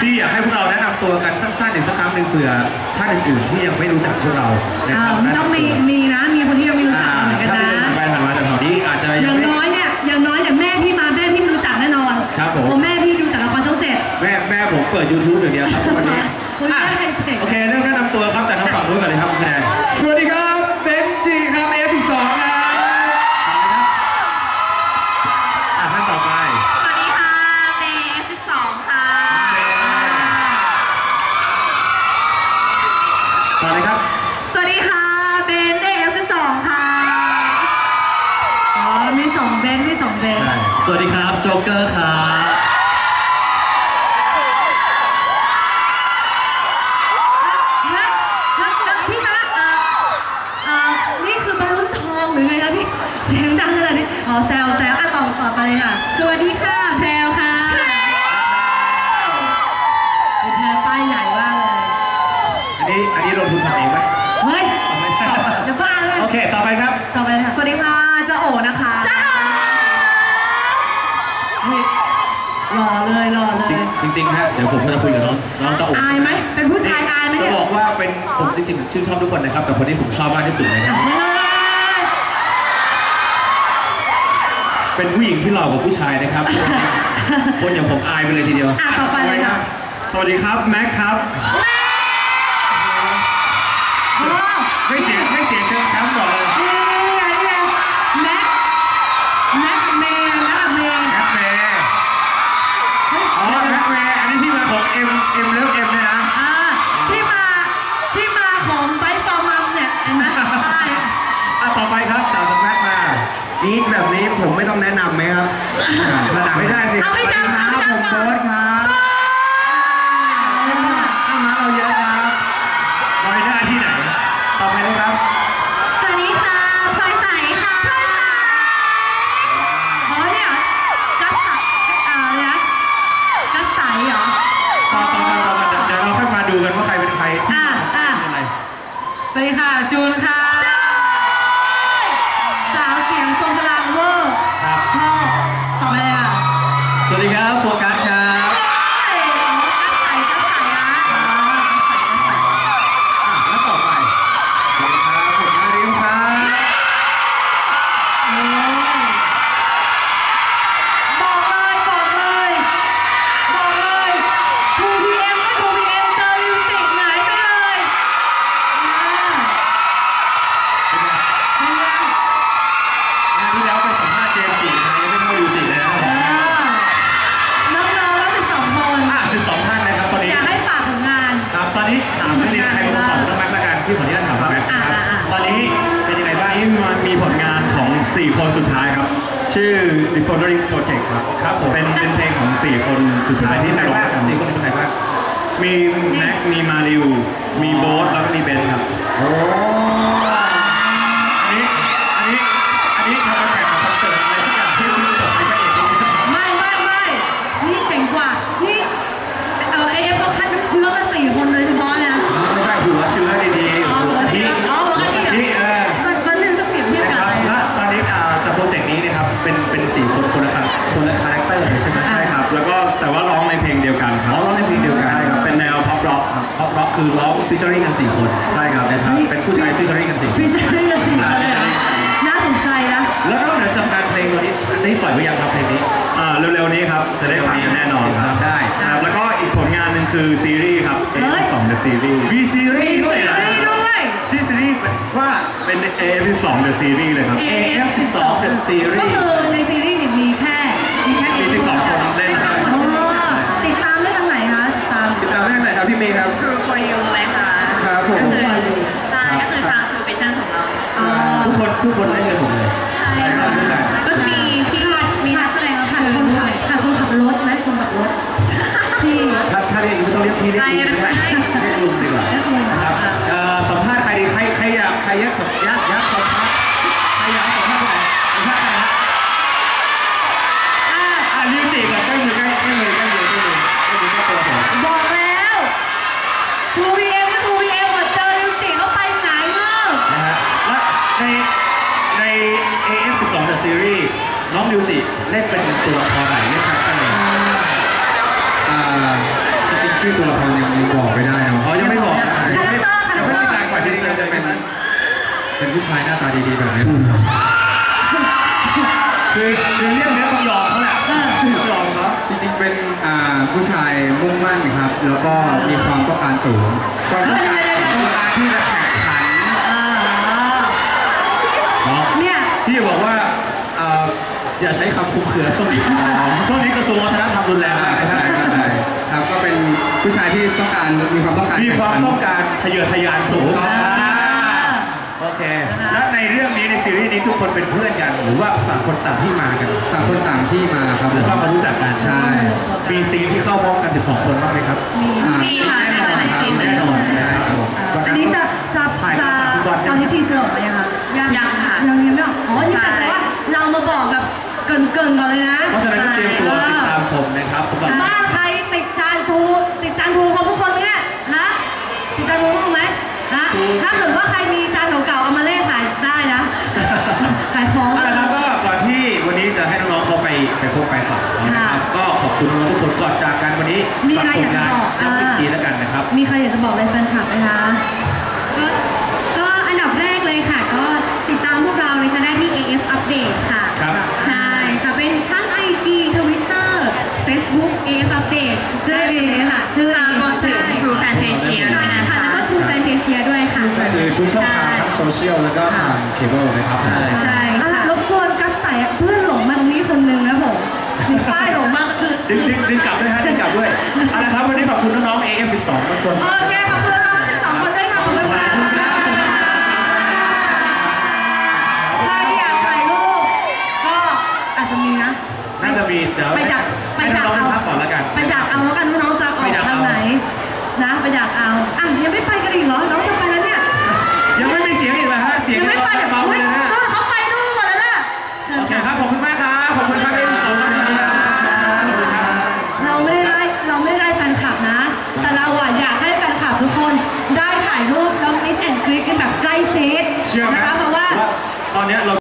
พี่อยากให้พวกเราแนะนำตัวกันสั้นๆอีกสักครั้งหนึ่งเผื่อท่านอื่นๆที่ยังไม่รู้จักพวกเราต้องมีนะมีคนที่ยังไม่รู้จักเหมือนกันนะไปผ่านมาแต่แถวนี้อาจจะอย่างน้อยเนี่ยแม่พี่มาแม่พี่ไม่รู้จักแน่นอนครับผมแม่พี่ดูแต่ละครช่อง7 แม่ผมเปิด YouTube อย่างเดียวครับวันนี้โอเคเริ่มแนะนำตัวครับจากทางฝั่งนู้นก่อนเลยครับคุณแดนสวัสดีครับเบนจีครับF12ครับท่านต่อไปสวัสดีค่ะเบย์F12ค่ะต่อเลยครับสวัสดีค่ะเบนได้F12ค่ะมี2เบนสวัสดีครับโจ๊กเกอร์ครับพี่คะนี่คือบอลลูนทองหรือไงคะพี่เสียงดังขนาดนี้แซวต่อไปเลยค่ะสวัสดีค่ะแพรวค่ะเป็นแพรป้ายใหญ่มากเลยอันนี้ลงทุนทำเองไหมเฮ้ยเดี๋ยวบ้าเลยโอเคต่อไปครับต่อไปค่ะสวัสดีค่ะเจ้าโอนะคะหล่อเลยจริงฮะเดี๋ยวผมจะคุยกับน้องเจ้าโออายไหมเป็นผู้ชายอายไหมเนี่ยจะบอกว่าเป็นผมจริงๆชื่นชอบทุกคนนะครับแต่คนที่ผมชอบมากที่สุดเลยครับเป็นผู้หญิงที่หล่อกว่าผู้ชายนะครับคนอย่างผมอายไปเลยทีเดียวต่อไปเลยครับสวัสดีครับแม็กครับไม่เสียเชิงแชมป์ก่อนเลยนี่แม็กกับเมย์อ๋อแม็กเมย์อันนี้ที่มาของเอ็มเลิฟเอ็มเนี่ยนะที่มาของไบฟอร์มัมเนี่ยเห็นไหมต่อไปครับสาวสแม็กมานี่แบบนี้ผมไม่ต้องแนะนำไหมครับไม่ได้สิเอาให้จำผมโบ๊ทครับเข้ามาเราเยอะครับลอยหน้าที่ไหนต่อไปเลยครับสวัสดีค่ะพลอยใสค่ะเนี่ยกัสใสเหรอต่อเดี๋ยวเราค่อยมาดูกันว่าใครเป็นใครที่อะไรสวัสดีค่ะจูนค่ะสาวเสียงทรงพลังเวอร์ชอบต่อไปเลยค่ะสวัสดีครับโฟกัสครับกัสใสนะแล้วต่อไปสวัสดีครับผมมาริวครับบอกเลย 2PM ไม่ 2PM เจอลิวจิกหายไปเลยงานที่แล้วไปสัมภาษณ์เจมส์จียังไม่เข้ายูจีเลยนะน้องๆแล้ว12 คน 12 ท่านนะครับตอนนี้อยากให้ฝากผลงานครับตอนนี้ถามไม่ดีใครเป็นคนตอบต้องแม็กละกันพี่ขออนุญาตถามแม็กครับตอนนี้เป็นยังไงบ้างมันมีผลงานของ4คนสุดท้ายครับชื่อ The Founders Project ครับผมเป็นเพลงของ4คนสุดท้ายที่ร้อง4คนเป็นใครบ้างมีแม็กมีมาริวมีโบ๊ทแล้วก็มีเบนครับโอ้อันนี้ทำมาแข่งกับคอนเสิร์ตอะไรสักอย่างที่พี่ตกในพระเอกไม่นี่เจ๋งกว่านี่AF เขาคัดน้ำเชื้อมา4 คนเลยเฉพาะนะไม่ใช่หัวเชื้อดีๆหัวที่มันนึงจะเปรียบเทียบกันและตอนนี้จากโปรเจกต์นี้นะครับเป็น4 คนคนละคาแรคเตอร์เลยใช่ไหมใช่ครับแล้วก็แต่ว่าร้องในเพลงเดียวกันครับร้องในเพลงเดียวกันใช่ครับเป็นแนวพ็อปร็อกครับพ็อปร็อกคือร้องฟีเจอริ่งกัน4 คนใช่ครับนะครับเป็นผู้ชายฟีเจอริ่งกัน4 คนฟีเจอริ่งกัน4 คนเลยน่าสนใจนะแล้วก็เดี๋ยวจากการเพลงตัวนี้ปล่อยไว้ยังครับเพลงนี้เร็วๆนี้ครับจะได้ฟังกันแน่นอนครับได้ครับแล้วก็อีกผลงานหนึ่งคือซีรีส์ครับ AF12 The Series มีซีรีส์ด้วยชื่อซีรีส์ว่าเป็น AF12 The Series เลยครับ AF12 The Series ก็คือในซีรีส์มีแค่ 12 คนเล่นครับติดตามได้ทางไหนคะติดตามได้ทางไหนครับพี่เมย์ครับ True for You เลยค่ะครับผมใช่ก็คือทาง True Vision ของเราทุกคนเล่นกันหมดเลยใช่ก็จะมีนักแสดงขาดคนขับรถนะคนขับรถพี่ถ้าเรียกไม่ต้องเรียกพี่เรียกลุงก็ได้เรียกลุงดีกว่านะครับสัมภาษณ์ใครดีใครอยากสัมภาษณ์ใครอยากสัมภาษณ์ใครสัมภาษณ์ใครลิวจิก่อนใกล้มือตัวผมบอกแล้ว 2PM ก็ 2PM หมดเจอลิวจิเขาไปไหนเล่านะฮะและใน AF12 The Series น้องลิวจิเล่นเป็นตัวละครไหนเล่นคาแรคเตอร์จริงๆชื่อตัวละครยังบอกไม่ได้ครับอ๋อยังไม่บอกนะคาแรคเตอร์ยังไม่มีการปล่อยทีเซอร์จะเป็นเป็นผู้ชายหน้าตาดีๆแบบนี้คือเรื่องนี้ต้องยอมเขาแหละต้องยอมเขาจริงๆเป็นผู้ชายมุ่งมั่นครับ แล้วก็มีความต้องการสูงความต้องการที่จะแข่งขันเนี่ยพี่บอกว่าอย่าใช้คำคุมเครือช่วงนี้ช่วงนี้กระทรวงวัฒนธรรมรุนแรงมากนะครับครับก็เป็นผู้ชายที่ต้องการมีความต้องการมีความต้องการทะเยอทะยานสูงโอเค และในเรื่องนี้ในซีรีส์นี้ทุกคนเป็นเพื่อนกัน หรือว่าต่างคนต่างที่มากันต่างคนต่างที่มาครับแล้วก็มารู้จักกันใช่มีซีนที่เข้าพร้อมกัน 12 คนบ้างไหมครับมีค่ะในหลายๆซีนแน่นอนนะครับผมอันนี้จะถ่ายทอดสดทุกวันตอนนี้ทีเซอร์ออกมายังคะยังค่ะยังไม่ออกอ๋อนี่แต่แสดงว่าเรามาบอกแบบเกินก่อนเลยนะเพราะฉะนั้นก็เตรียมตัวติดตามชมนะครับสำหรับบ้านใครติดจานทูเขาทุกคนไหมเนี่ยฮะติดจานทูบ้างไหมฮะถ้าเกิดว่าใครมีจานเก่าๆเอามาเล่ขายได้นะ ขายของแล้วก็ก่อนที่วันนี้จะให้น้องๆเขาไปพบไปฝากนะครับก็ขอบคุณน้องๆทุกคนก่อนจากกันวันนี้มีอะไรอยากจะบอกย้ำอีกทีแล้วกันนะครับมีใครอยากจะบอกอะไรแฟนคลับไหมคะก็อันดับแรกเลยค่ะ ก็ติดตามพวกเรานะคะได้ที่ AF Update ค่ะครับใช่ค่ะ เป็นทั้ง IG Twitter Facebook AF Update ชื่อได้ค่ะชื่อรวมถึง True Fantasia ด้วยนะคะแล้วก็ True Fantasia ด้วยค่ะคือทุกช่องทางทั้งโซเชียลแล้วก็ทางเคเบิลนะครับใช่อ่ะค่ะรบกวนกัสไต่เพื่อนหลงมาตรงนี้คนหนึงนะผมมีป้ายหลงมาคือดึงกลับด้วยฮะดึงกลับด้วยเอาละครับวันนี้ขอบคุณน้องๆ AF12 ทุกคนโอเคขอบคุณน้องๆ12 คนด้วยค่ะขอบคุณค่ะใครอยากถ่ายรูปก็อาจจะมีนะน่าจะมีเดี๋ยวไปดักให้น้องๆพักก่อนแล้วกันไปดักเอาแล้วกันว่าน้องจะออกทางไหนนะไปดักเอาอ่ะยังไม่ไปกันอีกเหรอน้องจะไปแล้วเนี่ยยังไม่มีเสียงอีกเหรอฮะเสียงยังไม่ไปเบาๆเลยนะฮะเขาไปดูหมดแล้วล่ะเชิญโอเคค่ะครับขอบคุณมากครับขอบคุณครับ AF12 ครับสวัสดีครับขอบคุณครับเราไม่ได้แฟนคลับนะ แต่เราอ่ะอยากให้แฟนคลับทุกคนได้ถ่ายรูปแล้วมิดแอนด์กรี๊ดกันแบบใกล้ชิดเชื่อไหมนะคะเพราะว่าตอนเนี้ยเรา